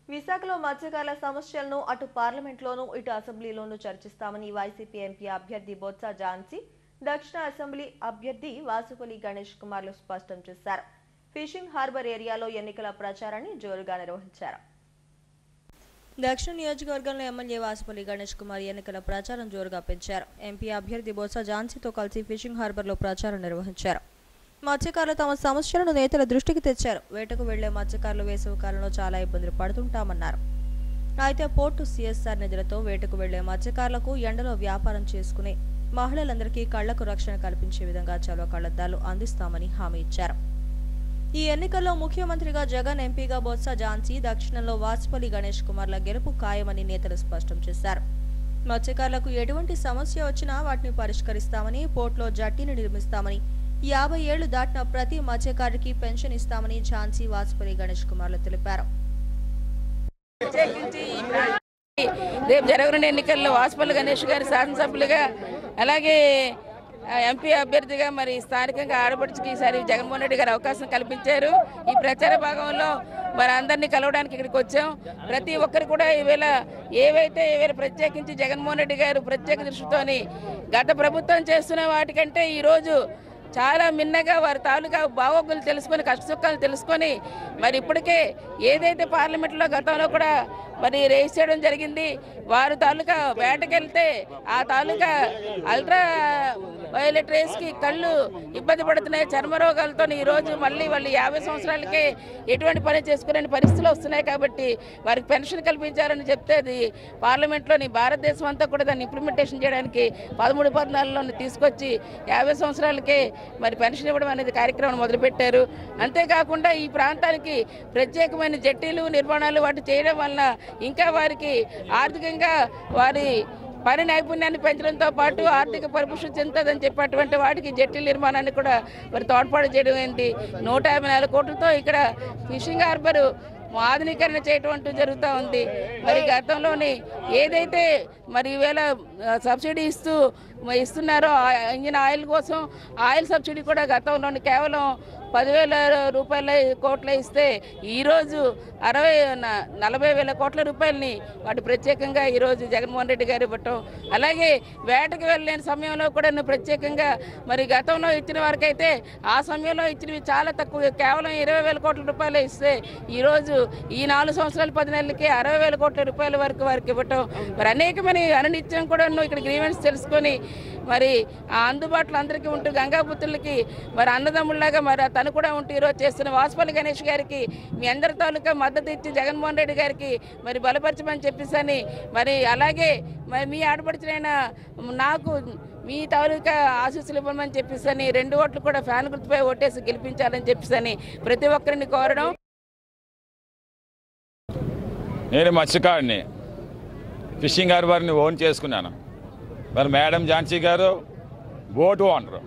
విశాఖలో మత్స్యకారుల సమస్యలను అటు పార్లమెంట్లోనూ ఇటు అసెంబ్లీలోనూ చర్చిస్తామని వైసీపీ ఎంపీ అభ్యర్థి బొత్స ఝాన్సీ దక్షిణ అసెంబ్లీ అభ్యర్థి వాసుపల్లి గణేష్ కుమార్లు స్పష్టం చేశారు. ఫిషింగ్ హార్బర్ ఏరియాలో ఎన్నికల ప్రచారాన్ని జోరుగా నిర్వహించారు. దక్షిణ నియోజకవర్గంలో ఎమ్మెల్యే వాసుపల్లి గణేష్ కుమార్ ఎన్నికల ప్రచారం జోరుగా పెంచారు. ఎంపీ అభ్యర్థి బొత్స ఝాన్సీతో కలిసి ఫిషింగ్ హార్బర్లో ప్రచారం నిర్వహించారు. మత్స్యకారులు తమ సమస్యలను నేతల దృష్టికి తెచ్చారు. వేటకు వెళ్లే మత్స్యకారులు వేసవి కాలంలో చాలా ఇబ్బందులు పడుతుంటామన్నారు. అయితే పోర్టు సిఎస్ఆర్ నిధులతో వేటకు వెళ్లే మత్స్యకారులకు ఎండలో వ్యాపారం చేసుకునే మహిళలందరికీ కళ్లకు రక్షణ కల్పించే విధంగా చలో కళ్లద్దాలు అందిస్తామని హామీ ఇచ్చారు. ఈ ఎన్నికల్లో ముఖ్యమంత్రిగా జగన్, ఎంపీగా బొత్స ఝాన్సీ, దక్షిణంలో వాసుపల్లి గణేష్ కుమార్ల గెలుపు ఖాయమని నేతలు స్పష్టం చేశారు. మత్స్యకారులకు ఎటువంటి సమస్య వచ్చినా వాటిని పరిష్కరిస్తామని, పోర్టులో జట్టీని నిర్మిస్తామని, 50 ఏళ్లు దాటిన ప్రతి మత్స్యకారుడికి పెన్షన్ ఇస్తామని ఝాన్సీ, వాసుపల్లి గణేష్ కుమార్లు తెలిపారు. రేపు జరగనున్న ఎన్నికల్లో వాసుపల్లి గణేష్ గారి శాసనసభ్యులుగా, అలాగే ఎంపీ అభ్యర్థిగా మరి స్థానికంగా ఆడపడుచుకి ఈసారి జగన్మోహన్ రెడ్డి గారు అవకాశం కల్పించారు. ఈ ప్రచార భాగంలో మరి అందరినీ కలవడానికి ఇక్కడికి వచ్చాం. ప్రతి ఒక్కరు కూడా ఈవేళ ప్రత్యేకించి జగన్మోహన్ రెడ్డి గారు ప్రత్యేక దృష్టితోని గత ప్రభుత్వం చేస్తున్న వాటికంటే ఈరోజు చాలా మిన్నగా వారి తాలూకా బాగోగులు తెలుసుకొని, కష్టసుఖాలు తెలుసుకొని మరి ఇప్పటికే ఏదైతే పార్లమెంట్లో గతంలో కూడా మరి రేస్ చేయడం జరిగింది. వారు తాలూకా వేటకెళ్తే ఆ తాలూకా అల్ట్రా వైలెట్ రేస్కి కళ్ళు ఇబ్బంది పడుతున్నాయి, చర్మ రోగాలతో ఈరోజు మళ్ళీ వాళ్ళు 50 సంవత్సరాలకే ఎటువంటి పని చేసుకునే పరిస్థితులు వస్తున్నాయి. కాబట్టి వారికి పెన్షన్ కల్పించారని చెప్తే అది పార్లమెంట్లోని భారతదేశం అంతా కూడా దాన్ని ఇంప్లిమెంటేషన్ చేయడానికి 13-14లోని తీసుకొచ్చి 50 సంవత్సరాలకే మరి పెన్షన్ ఇవ్వడం అనేది కార్యక్రమం మొదలుపెట్టారు. అంతేకాకుండా ఈ ప్రాంతానికి ప్రత్యేకమైన జట్టీలు, నిర్మాణాలు వాటి చేయడం వలన ఇంకా వారికి ఆర్థికంగా వారి పని నైపుణ్యాన్ని పెంచడంతో పాటు ఆర్థిక పరిపుష్టి చెందుతుందని చెప్పేటువంటి వాటికి జట్టీల నిర్మాణాన్ని కూడా మరి తోడ్పాటు చేయడం ఏంటి 154 కోట్లతో ఇక్కడ ఫిషింగ్ హార్బర్ ఆధునీకరణ చేయటం అంటూ జరుగుతూ ఉంది. మరి గతంలోని ఏదైతే మరి ఈవేళ సబ్సిడీ ఇస్తున్నారో ఇంజిన్ ఆయిల్ కోసం, ఆయిల్ సబ్సిడీ కూడా గతంలోని కేవలం 10,000 కోట్లు ఇస్తే ఈరోజు 40,000 కోట్ల రూపాయలని వాటి ప్రత్యేకంగా ఈరోజు జగన్మోహన్ రెడ్డి గారు ఇవ్వటం, అలాగే వేటకు వెళ్ళలేని సమయంలో కూడా ప్రత్యేకంగా మరి గతంలో ఇచ్చిన వారికైతే ఆ సమయంలో ఇచ్చినవి చాలా తక్కువ, కేవలం 20,000 కోట్ల రూపాయలు ఇస్తే ఈరోజు ఈ 4 సంవత్సరాల 10 నెలలకి 60,000 కోట్ల రూపాయల వరకు వారికి ఇవ్వటం, మరి అనేకమైన అనునిత్యం కూడా ఇక్కడ గ్రీవెన్స్ తెలుసుకొని మరి ఆ అందుబాటులో అందరికీ ఉంటూ గంగాపుత్రులకి మరి అన్నదమ్ముళ్ళగా మరి తను కూడా ఉంటూ ఈరోజు చేస్తున్న వాసుపల్లి గణేష్ గారికి మీ అందరి తాలూకా మద్దతు ఇచ్చి జగన్మోహన్ రెడ్డి గారికి మరి బలపరచమని చెప్పేసని, మరి అలాగే మరి మీ ఆడపడిచిన నాకు మీ తాలూకా ఆశీస్సులు ఇవ్వమని చెప్పేసని 2 ఓట్లు కూడా ఫ్యాన్ గుర్తుపై ఓటేసి గెలిపించాలని చెప్పేసని ప్రతి ఒక్కరిని కోరడం. నేను మత్స్యకారుని, ఫిషింగ్ హార్బర్ని ఓన్ చేసుకున్నాను. మరి మేడం ఝాన్సీ గారు బోటు ఓనరు.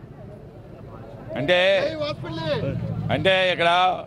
అంటే ఇక్కడ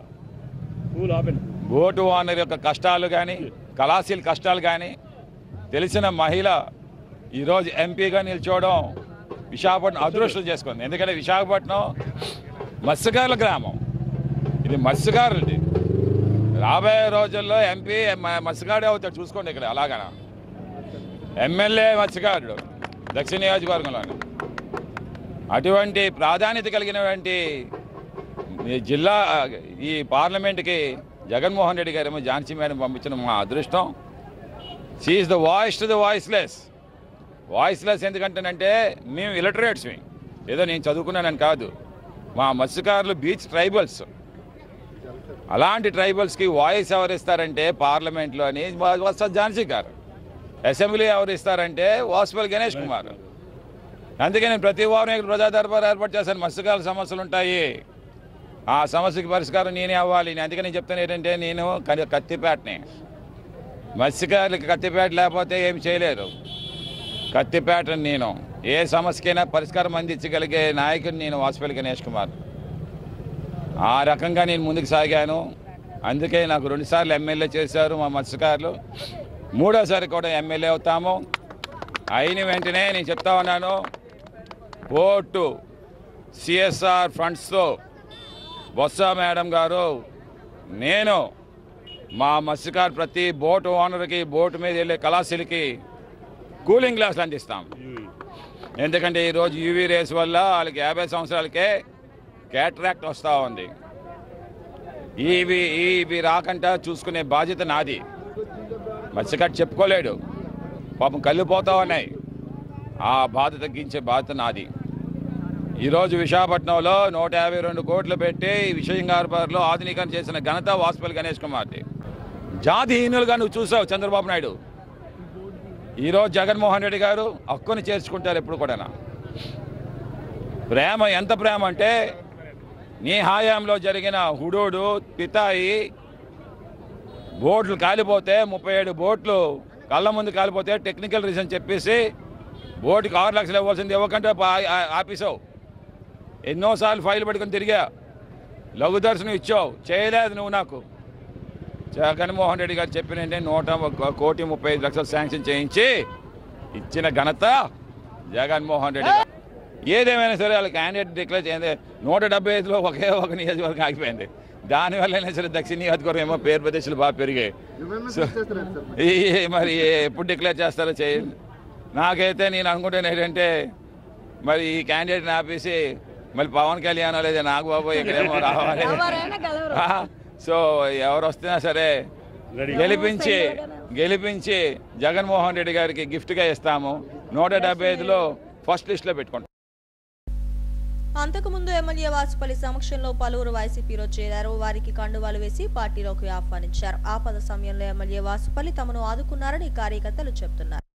బోటు ఓనర్ యొక్క కష్టాలు కానీ, కళాశీల కష్టాలు కానీ తెలిసిన మహిళ ఈరోజు ఎంపీగా నిల్చోవడం విశాఖపట్నం అదృష్టం చేసుకుంది. ఎందుకంటే విశాఖపట్నం మత్స్యకారుల గ్రామం, ఇది మత్స్యకారులది. రాబోయే రోజుల్లో ఎంపీ మత్స్యకారుడే అవుతాడు, చూసుకోండి. ఇక్కడ అలాగన ఎమ్మెల్యే మత్స్యకారుడు దక్షిణ నియోజకవర్గంలోని. అటువంటి ప్రాధాన్యత కలిగినటువంటి జిల్లా ఈ పార్లమెంట్కి జగన్మోహన్ రెడ్డి గారేమో ఝాన్సీ మేడం పంపించిన మా అదృష్టం. She is the voice to the voiceless. ఎందుకంటేనంటే మేము ఇలిటరేట్స్మి, ఏదో నేను చదువుకున్నానని కాదు. మా మత్స్యకారులు బీచ్ ట్రైబల్స్. అలాంటి ట్రైబల్స్కి వాయిస్ ఎవరు ఇస్తారంటే పార్లమెంట్లోని బొత్స ఝాన్సీ గారు, అసెంబ్లీ ఎవరు ఇస్తారంటే వాసుపల్లి గణేష్ కుమార్. అందుకే నేను ప్రతి వారం ప్రజా దర్బార్ ఏర్పాటు చేశాను. మత్స్యకారుల సమస్యలు ఉంటాయి, ఆ సమస్యకి పరిష్కారం నేనే అవ్వాలి. అందుకే నేను చెప్తాను ఏంటంటే, నేను కత్తిపేటని, మత్స్యకారులకి కత్తిపేట లేకపోతే ఏమి చేయలేరు. కత్తిపేటని నేను ఏ సమస్యకైనా పరిష్కారం అందించగలిగే నాయకుడు నేను వాసుపల్లి గణేష్ కుమార్. ఆ రకంగా నేను ముందుకు సాగాను. అందుకే నాకు 2 సార్లు ఎమ్మెల్యే చేశారు మా మత్స్యకారులు. 3వసారి కూడా ఎమ్మెల్యే అవుతాము. అయిన వెంటనే నేను చెప్తా ఉన్నాను, పోర్టు సిఎస్ఆర్ ఫండ్స్తో బొత్స మేడం గారు, నేను మా మత్స్యకారు ప్రతి బోటు ఓనర్కి బోటు మీద వెళ్ళే కళాశీలకి కూలింగ్ గ్లాసులు అందిస్తాం. ఎందుకంటే ఈరోజు యూవీ రేస్ వల్ల వాళ్ళకి 50 సంవత్సరాలకే క్యాట్రాక్ట్ వస్తూ ఉంది. ఇవి రాకుండా చూసుకునే బాధ్యత నాది. మత్స్యకారు చెప్పుకోలేడు, పాపం కళ్ళు పోతా ఉన్నాయి. ఆ బాధ తగ్గించే బాధ్యత నాది. ఈరోజు విశాఖపట్నంలో 152 కోట్లు పెట్టి విషయం హార్బర్లో ఆధునీకరణ చేసిన ఘనత వాసుపల్లి గణేష్ కుమార్ది. జాతిహీనులుగా నువ్వు చూసావు చంద్రబాబు నాయుడు. ఈరోజు జగన్మోహన్ రెడ్డి గారు హక్కుని చేర్చుకుంటారు ఎప్పుడు కూడా. ప్రేమ ఎంత ప్రేమ అంటే నీ హయాంలో జరిగిన హుడూడు పితాయి బోట్లు కాలిపోతే 37 బోట్లు కళ్ళ ముందు కాలిపోతే టెక్నికల్ రీజన్ చెప్పేసి బోటుకి 6 లక్షలు ఇవ్వాల్సింది ఇవ్వకంటే ఆపేసావు. ఎన్నోసార్లు ఫైల్ పట్టుకొని తిరిగా, లఘు దర్శనం ఇచ్చావు, చేయలేదు నువ్వు. నాకు జగన్మోహన్ రెడ్డి గారు చెప్పిన 1,35,00,000 శాంక్షన్ చేయించి ఇచ్చిన ఘనత జగన్మోహన్ రెడ్డి గారు. ఏదేమైనా సరే వాళ్ళ క్యాండిడేట్ డిక్లేర్ చేయండి. 175లో ఒకే ఒక నియోజకవర్గం ఆగిపోయింది. దానివల్లైనా సరే దక్షిణ నియోజకవర్గం ఏమో పేరు ప్రదేశాలు బాగా పెరిగాయి. మరి ఎప్పుడు డిక్లేర్ చేస్తారో చేయండి. నాకైతే నేను అనుకుంటాను ఏంటంటే మరి ఈ క్యాండిడేట్ని ఆపేసి మళ్ళీ పవన్ కళ్యాణ్ లేదా నాగబాబు ఇక్కడేమో రావాలి. సో ఎవరు వస్తున్నా సరే గెలిపించి జగన్మోహన్ రెడ్డి గారికి గిఫ్ట్గా ఇస్తాము. 175లో ఫస్ట్ లిస్ట్లో పెట్టుకుంటాం. అంతకుముందు ఎమ్మెల్యే వాసుపల్లి సమక్షంలో పలువురు వైసీపీలో చేరారు. వారికి కండువాలు వేసి పార్టీలోకి ఆహ్వానించారు. ఆపద సమయంలో ఎమ్మెల్యే వాసుపల్లి తమను ఆదుకున్నారని కార్యకర్తలు చెబుతున్నారు.